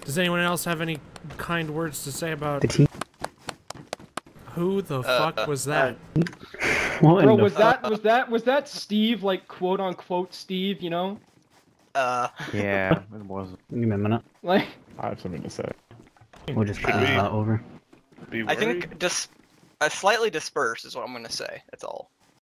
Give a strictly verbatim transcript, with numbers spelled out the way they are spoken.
Does anyone else have any kind words to say about The team. who the Uh, fuck was that? What Bro, in the was that was that was that Steve, like quote unquote Steve, you know? Uh, Yeah, it was. Give me a minute. Like, I have something to say. We'll just Should move we- that over. Be I worried? think just uh, slightly dispersed is what I'm gonna say. That's all.